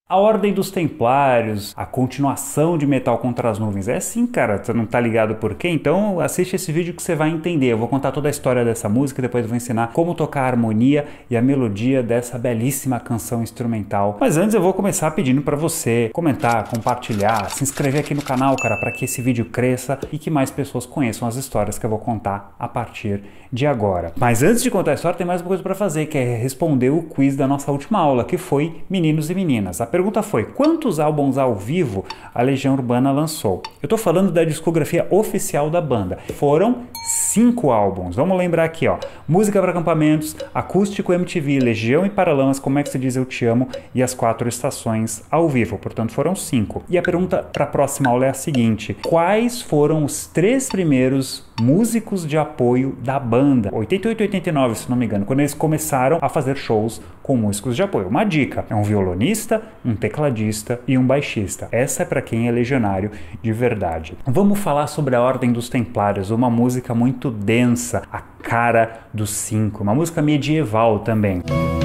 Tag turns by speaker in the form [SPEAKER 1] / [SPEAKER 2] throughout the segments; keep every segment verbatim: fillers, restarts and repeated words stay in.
[SPEAKER 1] A Ordem dos Templários, a continuação de Metal contra as Nuvens. É sim, cara, você não tá ligado por quê? Então assiste esse vídeo que você vai entender. Eu vou contar toda a história dessa música, depois eu vou ensinar como tocar a harmonia e a melodia dessa belíssima canção instrumental. Mas antes eu vou começar pedindo para você comentar, compartilhar, se inscrever aqui no canal, cara, para que esse vídeo cresça e que mais pessoas conheçam as histórias que eu vou contar a partir de agora. Mas antes de contar a história, tem mais uma coisa para fazer, que é responder o quiz da nossa última aula, que foi Meninos e Meninas. A A pergunta foi: quantos álbuns ao vivo a Legião Urbana lançou? Eu tô falando da discografia oficial da banda. Foram cinco álbuns. Vamos lembrar aqui, ó. Música para acampamentos, Acústico M T V, Legião e Paralamas, Como é que se diz Eu Te Amo e As Quatro Estações ao vivo. Portanto, foram cinco. E a pergunta para a próxima aula é a seguinte: quais foram os três primeiros músicos de apoio da banda? oitenta e oito e oitenta e nove, se não me engano, quando eles começaram a fazer shows com músicos de apoio. Uma dica: é um violonista, um tecladista e um baixista. Essa é para quem é legionário de verdade. Vamos falar sobre a Ordem dos Templários, uma música muito densa, a cara dos cinco, uma música medieval também.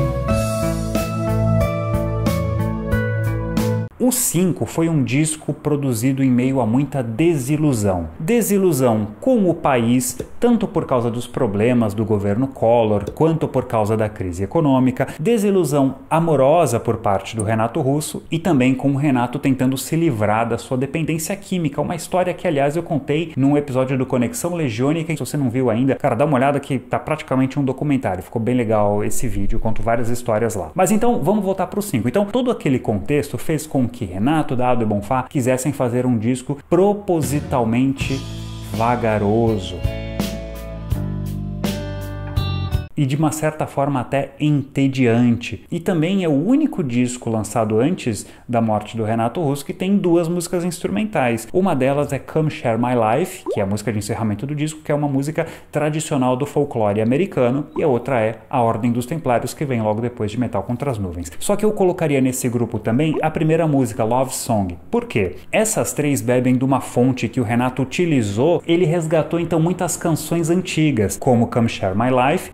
[SPEAKER 1] O cinco foi um disco produzido em meio a muita desilusão. Desilusão com o país, tanto por causa dos problemas do governo Collor, quanto por causa da crise econômica. Desilusão amorosa por parte do Renato Russo e também com o Renato tentando se livrar da sua dependência química. Uma história que, aliás, eu contei num episódio do Conexão Legiônica. Se você não viu ainda, cara, dá uma olhada que tá praticamente um documentário. Ficou bem legal esse vídeo, eu conto várias histórias lá. Mas então, vamos voltar pro cinco. Então, todo aquele contexto fez com que Renato, Dado e Bonfá quisessem fazer um disco propositalmente vagaroso e de uma certa forma até entediante. E também é o único disco lançado antes da morte do Renato Russo que tem duas músicas instrumentais. Uma delas é Come Share My Life, que é a música de encerramento do disco, que é uma música tradicional do folclore americano, e a outra é A Ordem dos Templários, que vem logo depois de Metal contra as Nuvens. Só que eu colocaria nesse grupo também a primeira música, Love Song. Por quê? Essas três bebem de uma fonte que o Renato utilizou. Ele resgatou então muitas canções antigas, como Come Share My Life,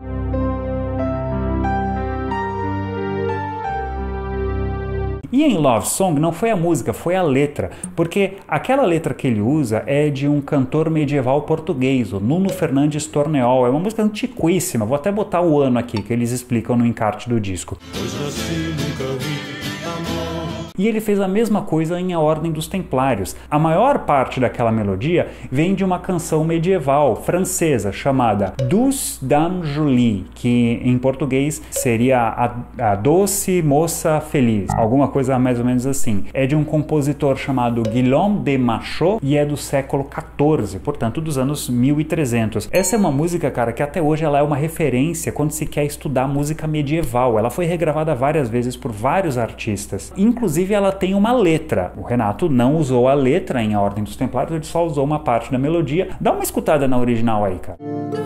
[SPEAKER 1] e em Love Song não foi a música, foi a letra, porque aquela letra que ele usa é de um cantor medieval português, o Nuno Fernandes Torneol. É uma música antiquíssima, vou até botar o ano aqui que eles explicam no encarte do disco. Pois nasci, nunca vi amor. E ele fez a mesma coisa em A Ordem dos Templários. A maior parte daquela melodia vem de uma canção medieval francesa chamada Douce Dame Jolie, que em português seria a, a Doce Moça Feliz, alguma coisa mais ou menos assim. É de um compositor chamado Guillaume de Machaut e é do século quatorze, portanto dos anos mil e trezentos. Essa é uma música, cara, que até hoje ela é uma referência quando se quer estudar música medieval. Ela foi regravada várias vezes por vários artistas. Inclusive ela tem uma letra. O Renato não usou a letra em A Ordem dos Templários, ele só usou uma parte da melodia. Dá uma escutada na original aí, cara.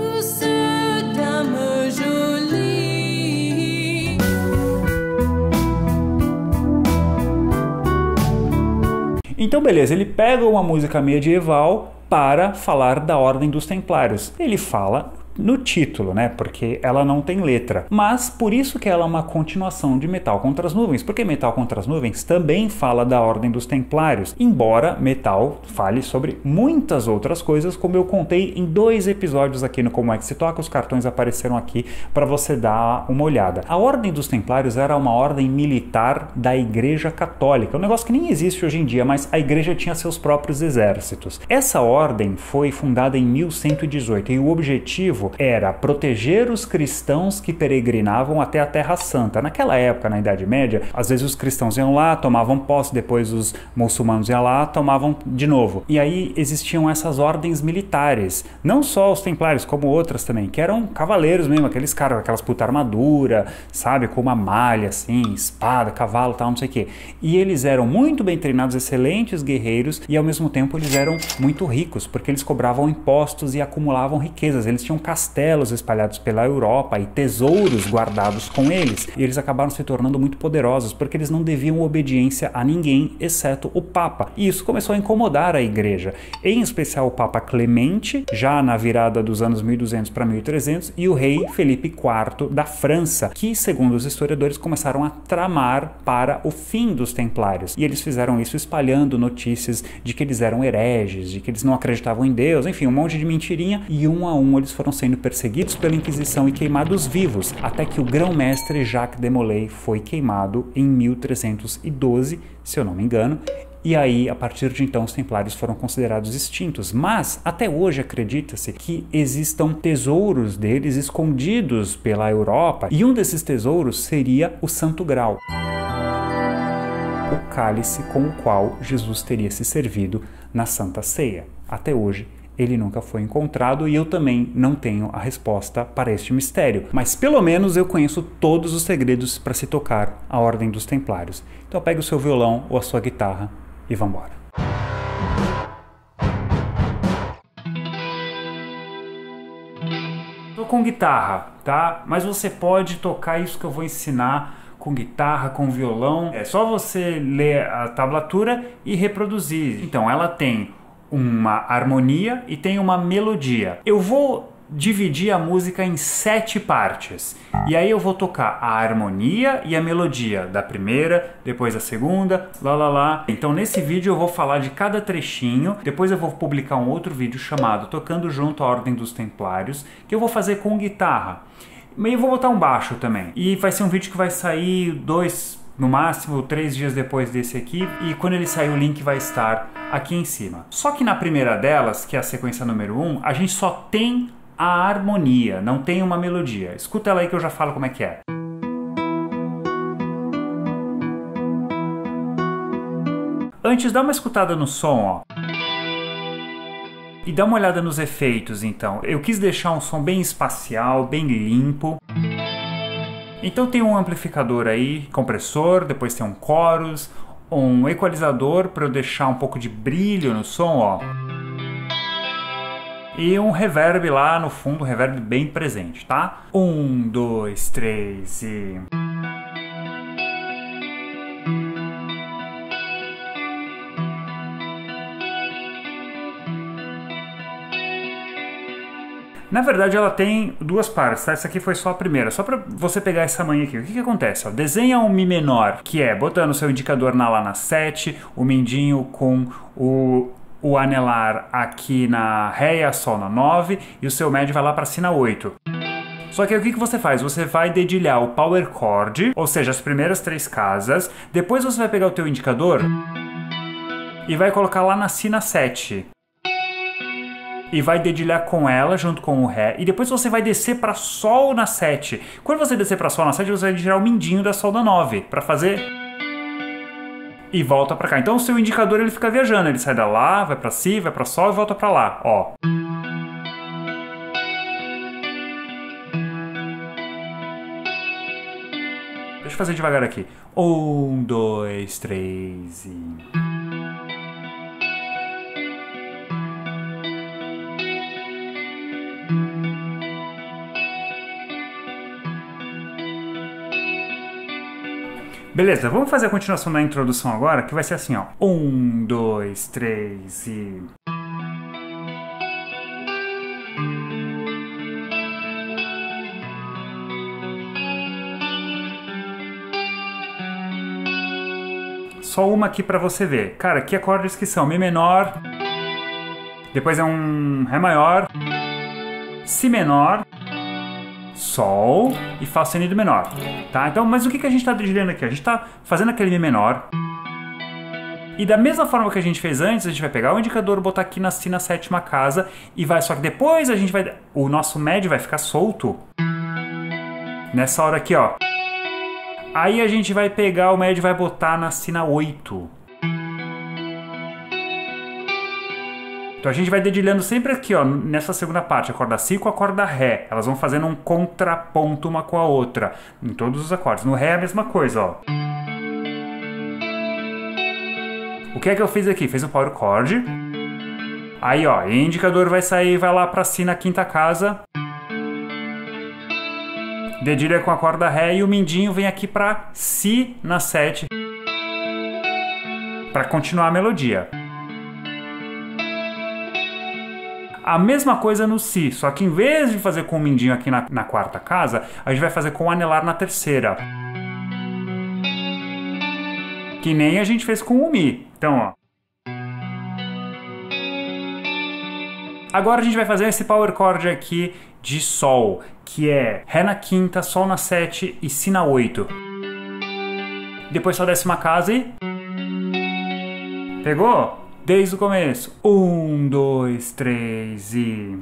[SPEAKER 1] Então beleza, ele pega uma música medieval para falar da Ordem dos Templários. Ele fala no título, né? Porque ela não tem letra. Mas por isso que ela é uma continuação de Metal contra as Nuvens, porque Metal contra as Nuvens também fala da Ordem dos Templários, embora Metal fale sobre muitas outras coisas, como eu contei em dois episódios aqui no Como é que se toca. Os cartões apareceram aqui para você dar uma olhada. A Ordem dos Templários era uma ordem militar da Igreja Católica, um negócio que nem existe hoje em dia, mas a igreja tinha seus próprios exércitos. Essa ordem foi fundada em mil cento e dezoito e o objetivo era proteger os cristãos que peregrinavam até a Terra Santa. Naquela época, na Idade Média, às vezes os cristãos iam lá, tomavam posse, depois os muçulmanos iam lá, tomavam de novo. E aí existiam essas ordens militares, não só os templários, como outras também, que eram cavaleiros mesmo, aqueles caras, aquelas puta armadura, sabe, com uma malha assim, espada, cavalo, tal, não sei o quê. E eles eram muito bem treinados, excelentes guerreiros, e ao mesmo tempo eles eram muito ricos, porque eles cobravam impostos e acumulavam riquezas. Eles tinham castelos espalhados pela Europa e tesouros guardados com eles. E eles acabaram se tornando muito poderosos porque eles não deviam obediência a ninguém, exceto o Papa. E isso começou a incomodar a igreja, em especial o Papa Clemente, já na virada dos anos mil e duzentos para mil e trezentos, e o rei Felipe quarto da França, que, segundo os historiadores, começaram a tramar para o fim dos templários. E eles fizeram isso espalhando notícias de que eles eram hereges, de que eles não acreditavam em Deus, enfim, um monte de mentirinha, e um a um eles foram sendo perseguidos pela Inquisição e queimados vivos, até que o grão-mestre Jacques de Molay foi queimado em mil trezentos e doze, se eu não me engano. E aí, a partir de então, os templários foram considerados extintos. Mas, até hoje, acredita-se que existam tesouros deles escondidos pela Europa. E um desses tesouros seria o Santo Graal, o cálice com o qual Jesus teria se servido na Santa Ceia. Até hoje, ele nunca foi encontrado e eu também não tenho a resposta para este mistério. Mas pelo menos eu conheço todos os segredos para se tocar a Ordem dos Templários. Então pegue o seu violão ou a sua guitarra e vambora. Tô com guitarra, tá? Mas você pode tocar isso que eu vou ensinar com guitarra, com violão. É só você ler a tablatura e reproduzir. Então ela tem uma harmonia e tem uma melodia. Eu vou dividir a música em sete partes. E aí eu vou tocar a harmonia e a melodia da primeira, depois a segunda, lá lá lá. Então nesse vídeo eu vou falar de cada trechinho, depois eu vou publicar um outro vídeo chamado Tocando Junto à Ordem dos Templários, que eu vou fazer com guitarra. E eu vou botar um baixo também. E vai ser um vídeo que vai sair dois, no máximo três dias depois desse aqui, e quando ele sair o link vai estar aqui em cima. Só que na primeira delas, que é a sequência número um, a gente só tem a harmonia, não tem uma melodia. Escuta ela aí que eu já falo como é que é. Antes, dá uma escutada no som, ó. E dá uma olhada nos efeitos, então. Eu quis deixar um som bem espacial, bem limpo. Então tem um amplificador aí, compressor, depois tem um chorus, um equalizador para eu deixar um pouco de brilho no som, ó. E um reverb lá no fundo, um reverb bem presente, tá? Um, dois, três e... Na verdade ela tem duas partes, tá? Essa aqui foi só a primeira, só para você pegar essa manha aqui. O que que acontece? Ó, desenha um Mi menor, que é botando o seu indicador na Lá na sete, o mindinho com o... o anelar aqui na Ré e a Sol na nove, e o seu médio vai lá para Si na oito. Só que aí o que que você faz? Você vai dedilhar o power chord, ou seja, as primeiras três casas, depois você vai pegar o teu indicador e vai colocar lá na Si na sete. E vai dedilhar com ela junto com o Ré, e depois você vai descer para Sol na sete. Quando você descer para Sol na sete, você vai tirar o mindinho da Sol na nove, para fazer... e volta pra cá. Então o seu indicador ele fica viajando, ele sai da Lá, vai pra Si, vai pra Sol e volta pra Lá, ó. Deixa eu fazer devagar aqui. Um, dois, três e... Beleza, vamos fazer a continuação da introdução agora, que vai ser assim, ó. Um, dois, três e... Só uma aqui pra você ver. Cara, que acordes que são? Mi menor, depois é um Ré maior, Si menor, Sol e Fá sustenido menor, tá? Então, mas o que que a gente está dedilhando aqui? A gente está fazendo aquele Mi menor e da mesma forma que a gente fez antes, a gente vai pegar o indicador, botar aqui na Si na sétima casa e vai, só que depois a gente vai, o nosso médio vai ficar solto nessa hora aqui, ó. Aí a gente vai pegar o médio e vai botar na Si na oito. Então a gente vai dedilhando sempre aqui, ó, nessa segunda parte, a corda Si com a corda Ré. Elas vão fazendo um contraponto uma com a outra, em todos os acordes. No Ré é a mesma coisa, ó. O que é que eu fiz aqui? Fiz um power chord. Aí, ó, o indicador vai sair, vai lá pra Si na quinta casa. dedilha com a corda Ré e o mindinho vem aqui para Si na sete para continuar a melodia. A mesma coisa no Si, só que em vez de fazer com o mindinho aqui na, na quarta casa, a gente vai fazer com o anelar na terceira. Que nem a gente fez com o Mi. Então, ó. Agora a gente vai fazer esse power chord aqui de Sol, que é Ré na quinta, Sol na sete e Si na oito. Depois só décima casa e... Pegou? Desde o começo. Um, dois, três e...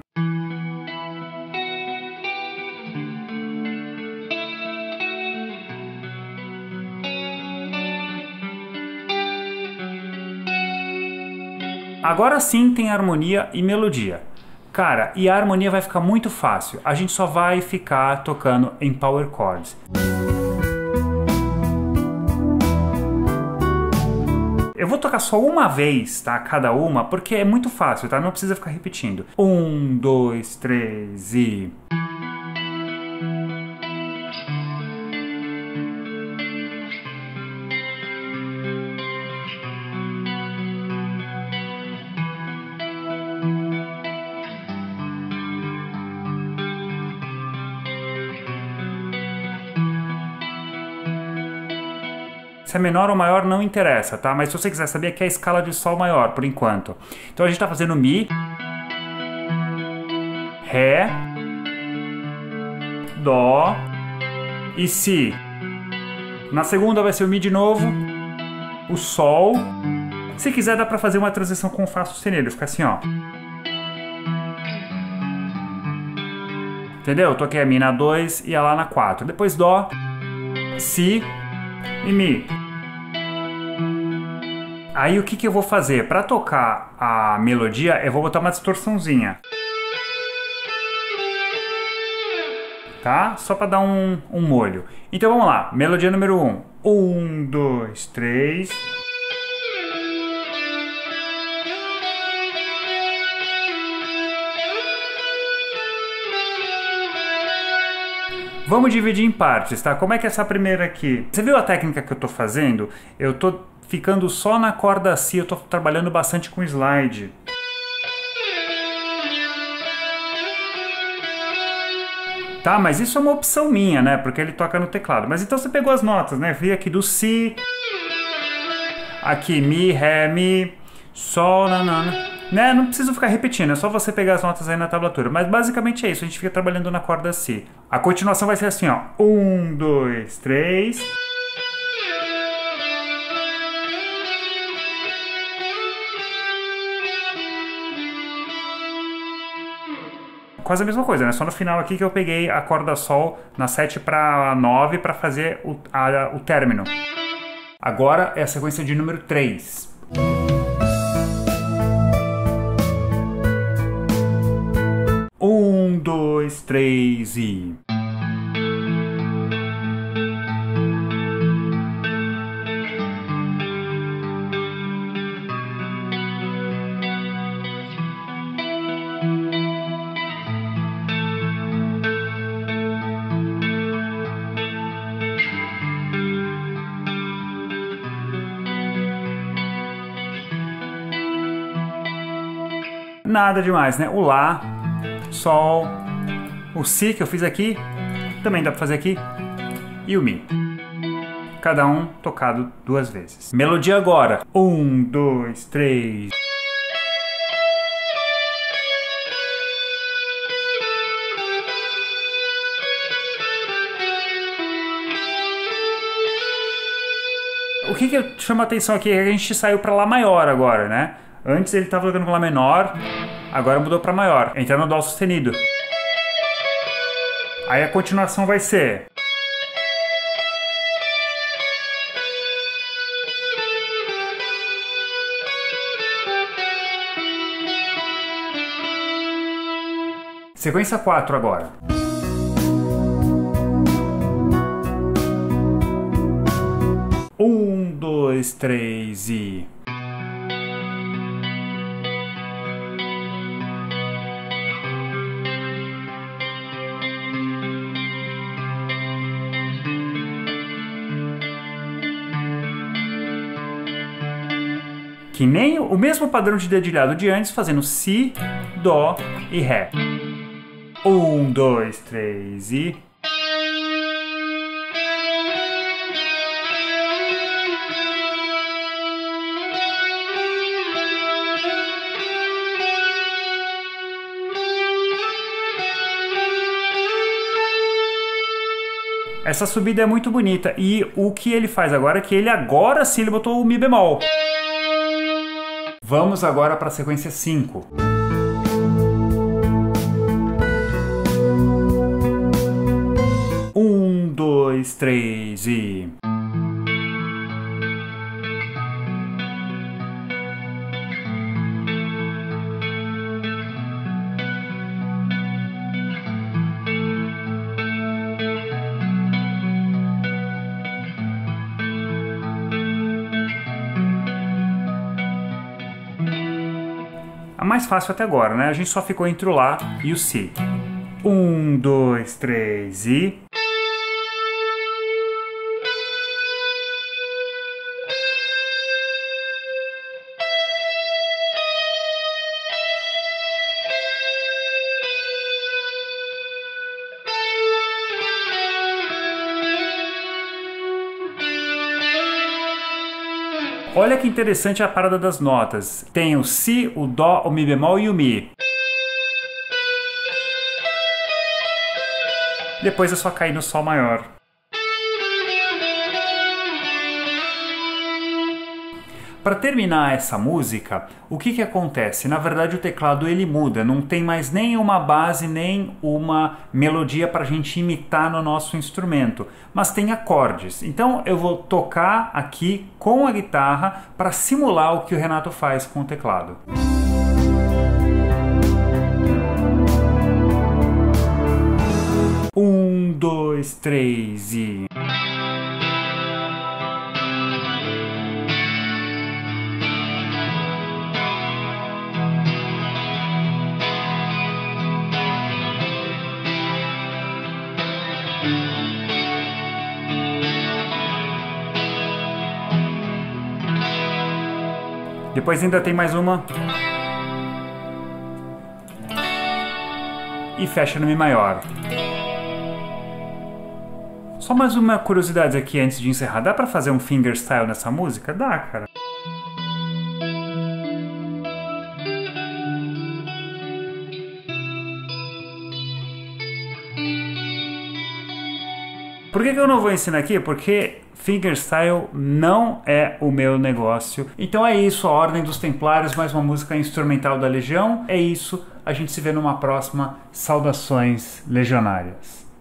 [SPEAKER 1] Agora sim tem harmonia e melodia. Cara, e a harmonia vai ficar muito fácil. A gente só vai ficar tocando em power chords. Eu vou tocar só uma vez, tá? Cada uma, porque é muito fácil, tá? Não precisa ficar repetindo. Um, dois, três e... Se é menor ou maior não interessa, tá? Mas se você quiser saber, aqui é a escala de Sol maior, por enquanto. Então a gente tá fazendo Mi, Ré, Dó e Si. Na segunda vai ser o Mi de novo, o Sol. Se quiser dá pra fazer uma transição com Fá sustenido, fica assim, ó. Entendeu? Eu toquei a Mi na dois e a Lá na quatro. Depois Dó, Si e Mi. Aí o que, que eu vou fazer? Para tocar a melodia, eu vou botar uma distorçãozinha. Tá? Só para dar um, um molho. Então vamos lá. Melodia número um. Um, dois, três... Vamos dividir em partes, tá? Como é que é essa primeira aqui? Você viu a técnica que eu tô fazendo? Eu tô ficando só na corda Si, eu tô trabalhando bastante com slide. Tá, mas isso é uma opção minha, né? Porque ele toca no teclado. Mas então você pegou as notas, né? Vi aqui do Si, aqui Mi, Ré, Mi, Sol, nanana. Né? Não preciso ficar repetindo, é só você pegar as notas aí na tablatura. Mas basicamente é isso, a gente fica trabalhando na corda Si. A continuação vai ser assim, ó. Um, dois, três... Quase a mesma coisa, né? Só no final aqui que eu peguei a corda Sol na sete para nove para fazer o, a, o término. Agora é a sequência de número três. Um, dois, três e... Nada demais, né? O Lá, Sol, o Si que eu fiz aqui, também dá pra fazer aqui, e o Mi. Cada um tocado duas vezes. Melodia agora. Um, dois, três... O que que chama a atenção aqui é que a gente saiu pra Lá maior agora, né? Antes ele estava tocando com Lá menor, agora mudou para maior, entrando no Dó sustenido. Aí a continuação vai ser... Sequência quatro agora. Um, dois, três e... que nem o mesmo padrão de dedilhado de antes, fazendo Si, Dó e Ré. Um, dois, três e... Essa subida é muito bonita, e o que ele faz agora é que ele agora sim ele botou o Mi bemol. Vamos agora para a sequência cinco. Um, dois, três e... A mais fácil até agora, né? A gente só ficou entre o Lá e o Si. Um, dois, três e... Olha que interessante a parada das notas. Tem o Si, o Dó, o Mi bemol e o Mi. Depois é só cair no Sol maior. Para terminar essa música, o que que acontece? Na verdade o teclado ele muda, não tem mais nem uma base nem uma melodia para a gente imitar no nosso instrumento, mas tem acordes. Então eu vou tocar aqui com a guitarra para simular o que o Renato faz com o teclado. Um, dois, três e... Depois ainda tem mais uma. E fecha no Mi maior. Só mais uma curiosidade aqui antes de encerrar. Dá pra fazer um fingerstyle nessa música? Dá, cara. Por que que eu não vou ensinar aqui? Porque fingerstyle não é o meu negócio. Então é isso, a Ordem dos Templários, mais uma música instrumental da Legião. É isso, a gente se vê numa próxima. Saudações legionárias.